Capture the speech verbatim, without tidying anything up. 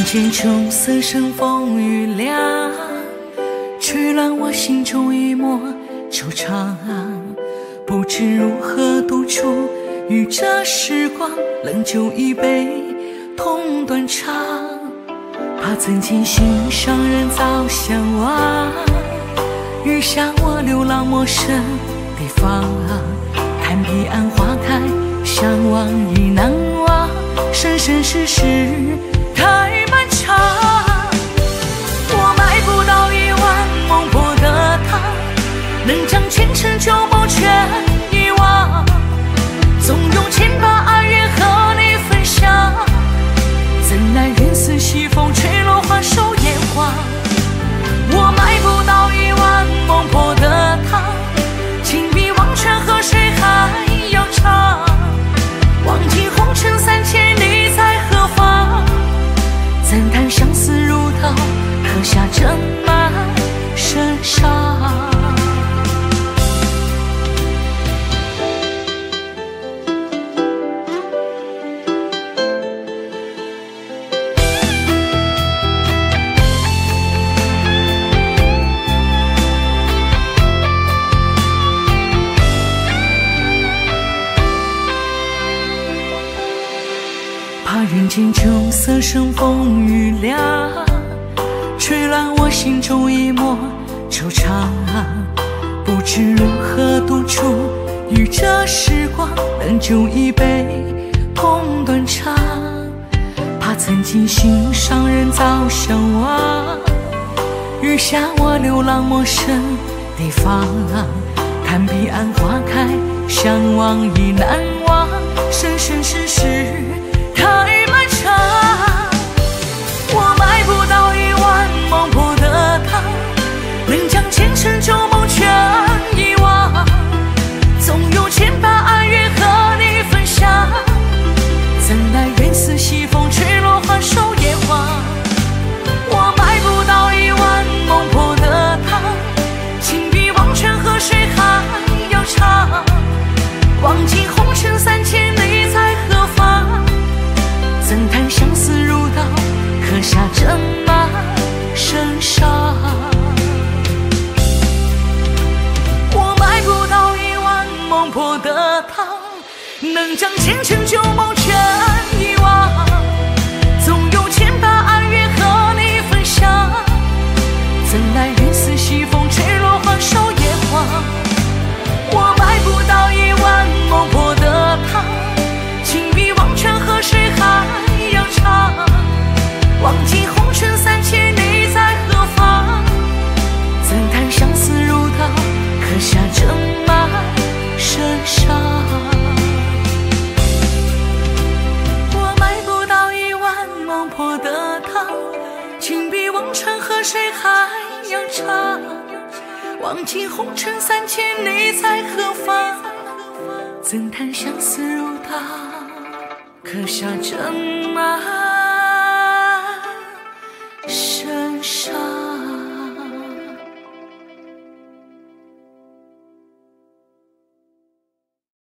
间中色声风雨凉，吹乱我心中一抹惆怅。不知如何独处与这时光，冷酒一杯痛断肠。怕曾经心上人早相忘，余下我流浪陌生地方。看彼岸花开，相望已难忘，生生世世太漫长。我买不到一碗孟婆的汤，能将前尘旧梦全遗忘。纵有千把哀怨和你分享，怎奈云似西风吹落花手烟花。我买不到一碗孟婆的汤，情比黄泉河水还要长。望尽红尘三千你在何方，怎叹相思如刀，刻下针满身伤。怕人间中色声风雨凉，吹乱我心中一抹惆怅。不知如何独处与这时光，冷酒一杯痛断肠。怕曾经心上人早相忘，余下我流浪陌生地方。看彼岸花开，相望已难忘，生生世世太漫长。我买不到一碗孟婆的汤，能将前尘旧梦全遗忘。纵有千把哀怨和你分享，怎奈云似西风吹落花手烟花。我买不到一碗孟婆的汤，情比黄泉河水还要长。望尽红尘三千你在何方，怎叹相思如刀，刻下针满身伤。我买不到一碗孟婆的汤，能将前尘旧梦全遗忘。纵有千把哀怨和你分享，怎奈云似西风吹落花手烟花。我买不到一碗孟婆的汤，情比黄泉河水还要长。望尽红尘三千你在何方，怎叹相思如刀，刻下针满身伤。我买不到一碗孟婆的汤，情比黄泉河水还要长。望尽红尘三千你在何方，怎叹相思如刀，刻下针满